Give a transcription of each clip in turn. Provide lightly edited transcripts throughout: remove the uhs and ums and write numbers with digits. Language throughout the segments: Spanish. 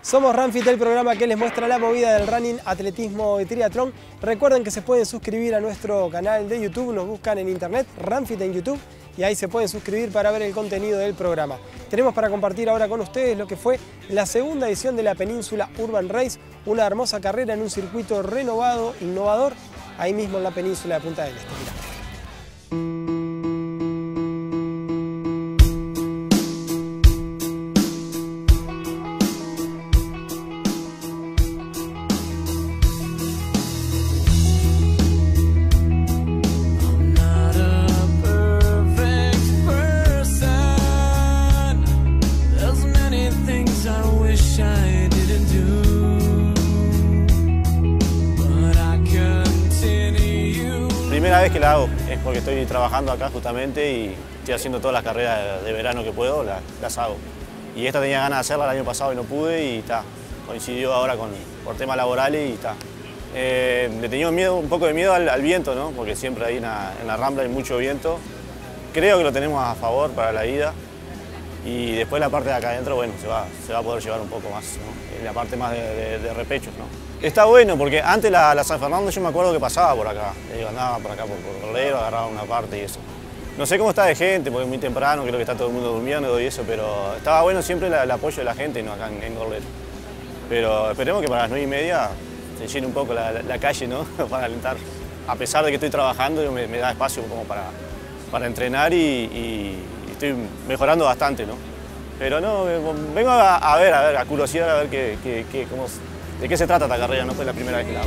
Somos Runfit, el programa que les muestra la movida del running, atletismo y triatlón. Recuerden que se pueden suscribir a nuestro canal de YouTube, nos buscan en internet, Runfit en YouTube, y ahí se pueden suscribir para ver el contenido del programa. Tenemos para compartir ahora con ustedes lo que fue la segunda edición de la Península Urban Race, una hermosa carrera en un circuito renovado, innovador, ahí mismo en la península de Punta del Este. Mirá. Primera vez que la hago, es porque estoy trabajando acá justamente y estoy haciendo todas las carreras de verano que puedo, las hago. Y esta tenía ganas de hacerla el año pasado y no pude y coincidió ahora por temas laborales y está. Le tenía un poco de miedo al viento, ¿no? Porque siempre ahí en la Rambla hay mucho viento. Creo que lo tenemos a favor para la ida y después la parte de acá adentro, bueno, se va a poder llevar un poco más, ¿no? La parte más de repechos, ¿no? Está bueno porque antes la San Fernando yo me acuerdo que pasaba por acá, andaba por acá por Cordero, agarraba una parte y eso. No sé cómo está de gente porque es muy temprano, creo que está todo el mundo durmiendo y eso, pero estaba bueno siempre el apoyo de la gente, ¿no? Acá en Cordero. Pero esperemos que para las 9:30 se llene un poco la calle, ¿no? Para alentar. A pesar de que estoy trabajando, me da espacio como para entrenar y estoy mejorando bastante, ¿no? Pero no, vengo a ver, a curiosidad, a ver de qué se trata esta carrera, no fue la primera vez que la hago.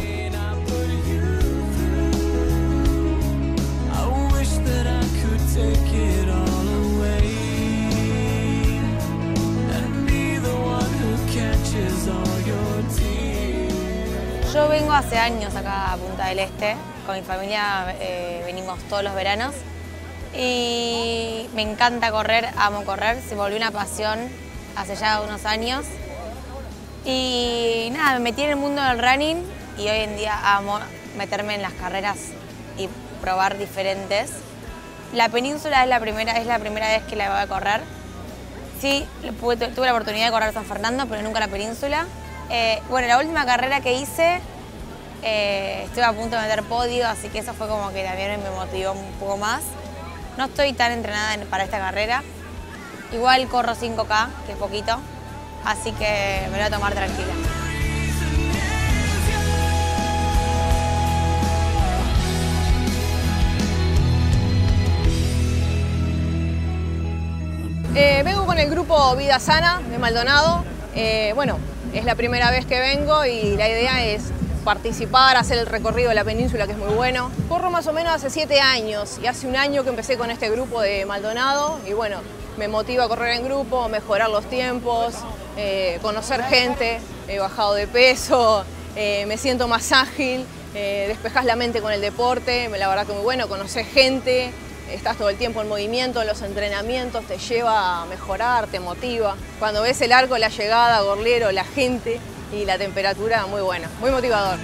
Yo vengo hace años acá a Punta del Este, con mi familia venimos todos los veranos y me encanta correr, amo correr, se volvió una pasión hace ya unos años. Y nada, me metí en el mundo del running y hoy en día amo meterme en las carreras y probar diferentes. La Península es la primera vez que la voy a correr. Sí, tuve la oportunidad de correr San Fernando, pero nunca la Península. Bueno, la última carrera que hice, estuve a punto de meter podio, así que eso fue como que también me motivó un poco más. No estoy tan entrenada para esta carrera. Igual corro 5K, que es poquito. Así que me lo voy a tomar tranquila. Vengo con el grupo Vida Sana de Maldonado. Bueno, es la primera vez que vengo y la idea es participar, hacer el recorrido de la península, que es muy bueno. Corro más o menos hace 7 años y hace un año que empecé con este grupo de Maldonado y bueno, me motiva a correr en grupo, mejorar los tiempos, conocer gente, he bajado de peso, me siento más ágil, despejás la mente con el deporte, la verdad que muy bueno, conocer gente, estás todo el tiempo en movimiento, los entrenamientos te lleva a mejorar, te motiva. Cuando ves el arco, la llegada, Gorlero, la gente y la temperatura, muy bueno, muy motivador.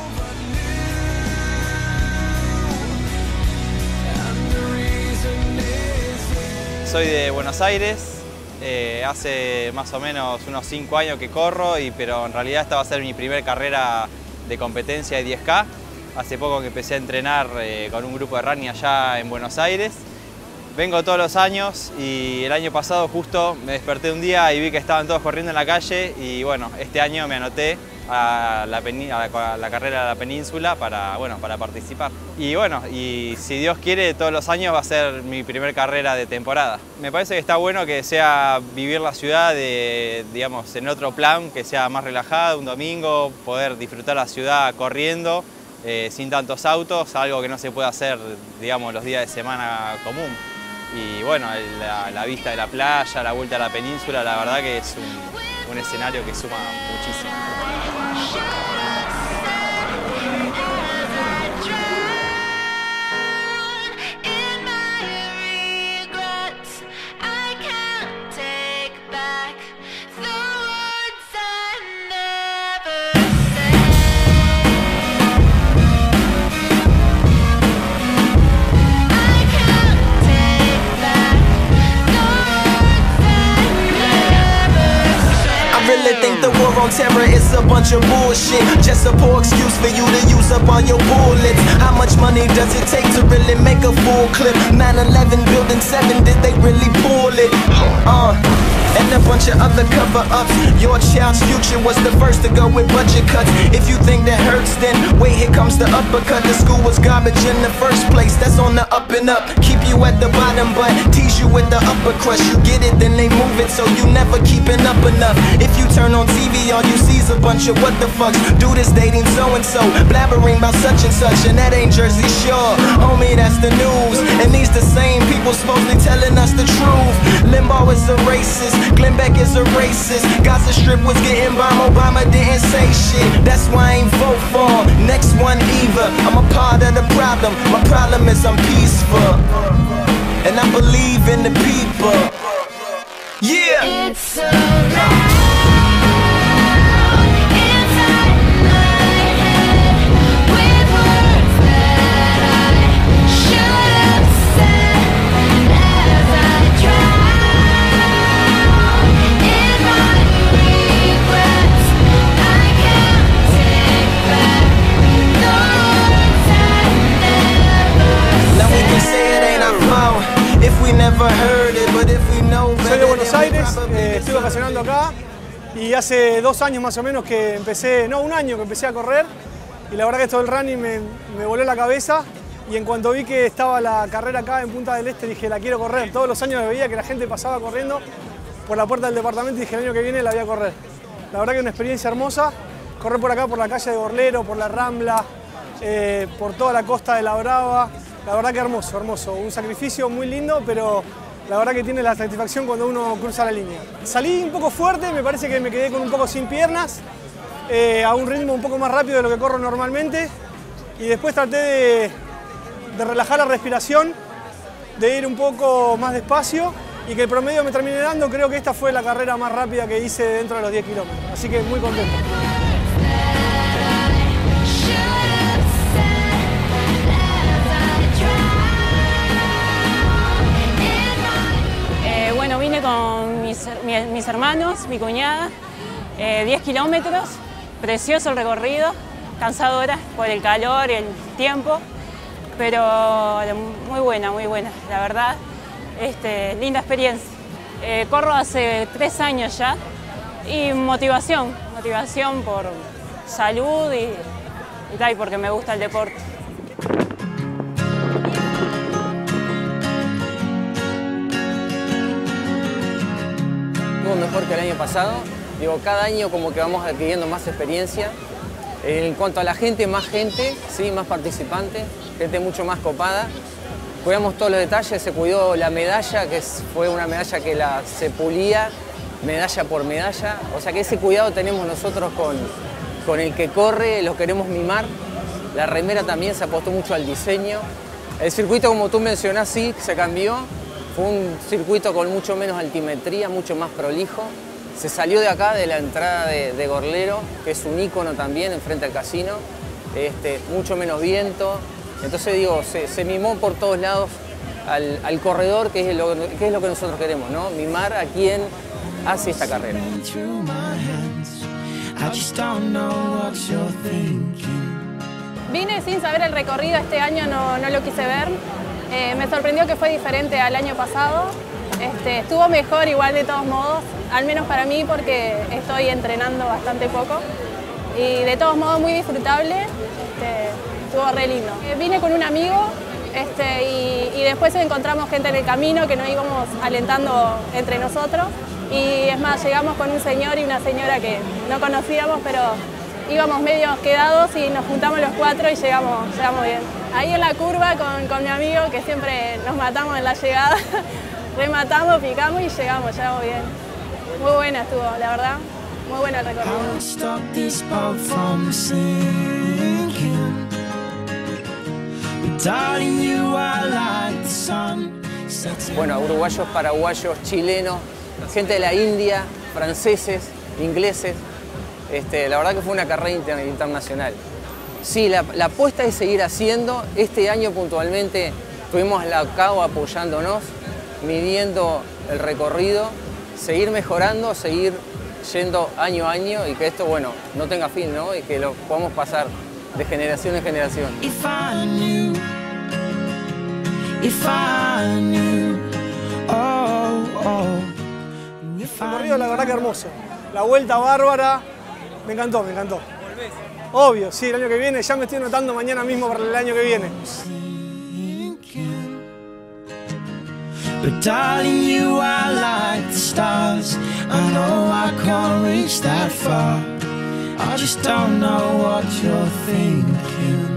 Soy de Buenos Aires, hace más o menos unos 5 años que corro, pero en realidad esta va a ser mi primera carrera de competencia de 10K. Hace poco que empecé a entrenar con un grupo de running allá en Buenos Aires. Vengo todos los años y el año pasado justo me desperté un día y vi que estaban todos corriendo en la calle y bueno, este año me anoté a la carrera de la Península para participar. Y bueno, y si Dios quiere, todos los años va a ser mi primera carrera de temporada. Me parece que está bueno que sea vivir la ciudad digamos, en otro plan, que sea más relajada, un domingo, poder disfrutar la ciudad corriendo, sin tantos autos, algo que no se puede hacer, digamos, los días de semana común. Y bueno, la vista de la playa, la vuelta a la península, la verdad que es un escenario que suma muchísimo. Really think think the war on terror is a bunch of bullshit? Just a poor excuse for you to use up all your bullets. How much money does it take to really make a full clip? 9/11 Building 7, did they really pull it? And a bunch of other cover-ups. Your child's future was the first to go with budget cuts. If you think that hurts, then wait, here comes the uppercut. The school was garbage in the first place, that's on the up and up. Keep you at the bottom, but tease you with the upper crust. You get it, then they move it, so you never keeping up enough. If you turn on TV, all you see is a bunch of what the fucks. Dude is dating so-and-so, blabbering about such and such, and that ain't Jersey Shore. Homie, that's the news, and these the same people supposedly telling us the truth. Limbaugh is a racist, Glenn Beck is a racist. Gaza Strip was getting bombed, Obama didn't say shit. That's why I ain't vote for him. Next one either. I'm a part of the problem. My problem is I'm peaceful, and I believe in the people. Yeah. It's alright. Soy de Buenos Aires, estoy vacacionando acá y hace 2 años más o menos que empecé, no, 1 año que empecé a correr, y la verdad que esto del running me voló la cabeza, y en cuanto vi que estaba la carrera acá en Punta del Este dije, la quiero correr. Todos los años veía que la gente pasaba corriendo por la puerta del departamento y dije, el año que viene la voy a correr. La verdad que es una experiencia hermosa, correr por acá, por la calle de Gorlero, por la Rambla, por toda la costa de La Brava. La verdad que hermoso, hermoso. Un sacrificio muy lindo, pero la verdad que tiene la satisfacción cuando uno cruza la línea. Salí un poco fuerte, me parece que me quedé con un poco sin piernas, a un ritmo un poco más rápido de lo que corro normalmente, y después traté de relajar la respiración, de ir un poco más despacio y que el promedio me termine dando. Creo que esta fue la carrera más rápida que hice dentro de los 10 kilómetros, así que muy contento. Bueno, vine con mis hermanos, mi cuñada, 10 kilómetros, precioso el recorrido, cansadora por el calor y el tiempo, pero muy buena, la verdad, linda experiencia. Corro hace 3 años ya y motivación por salud y porque me gusta el deporte. Mejor que el año pasado. Digo, cada año como que vamos adquiriendo más experiencia. En cuanto a la gente, más gente, sí, más participantes, gente mucho más copada. Cuidamos todos los detalles, se cuidó la medalla, que fue una medalla que se pulía medalla por medalla. O sea que ese cuidado tenemos nosotros con el que corre, lo queremos mimar. La remera también se apostó mucho al diseño. El circuito, como tú mencionás, sí, se cambió. Fue un circuito con mucho menos altimetría, mucho más prolijo. Se salió de acá, de la entrada de Gorlero, que es un ícono también, enfrente al casino. Mucho menos viento. Entonces digo, se mimó por todos lados al corredor, que es lo que nosotros queremos, ¿no? Mimar a quien hace esta carrera. Vine sin saber el recorrido, este año no lo quise ver. Me sorprendió que fue diferente al año pasado. Estuvo mejor igual de todos modos, al menos para mí porque estoy entrenando bastante poco. Y de todos modos muy disfrutable, estuvo re lindo. Vine con un amigo y después encontramos gente en el camino que nos íbamos alentando entre nosotros. Y es más, llegamos con un señor y una señora que no conocíamos, pero íbamos medio quedados y nos juntamos los 4 y llegamos bien. Ahí en la curva con mi amigo, que siempre nos matamos en la llegada, rematamos, picamos y llegamos bien. Muy buena estuvo, la verdad, muy buena el recorrido. Bueno, uruguayos, paraguayos, chilenos, gente de la India, franceses, ingleses. La verdad que fue una carrera internacional. Sí, la apuesta es seguir haciendo. Este año puntualmente tuvimos la CAO apoyándonos, midiendo el recorrido, seguir mejorando, seguir yendo año a año y que esto, bueno, no tenga fin, ¿no? Y que lo podamos pasar de generación en generación. If I knew, El recorrido, la verdad que hermoso. La vuelta bárbara, me encantó, me encantó. ¿Volvés? Obvio, sí, el año que viene, ya me estoy anotando mañana mismo para el año que viene. But darling, you are like the stars. I know I can't reach that far. I just don't know what you're thinking.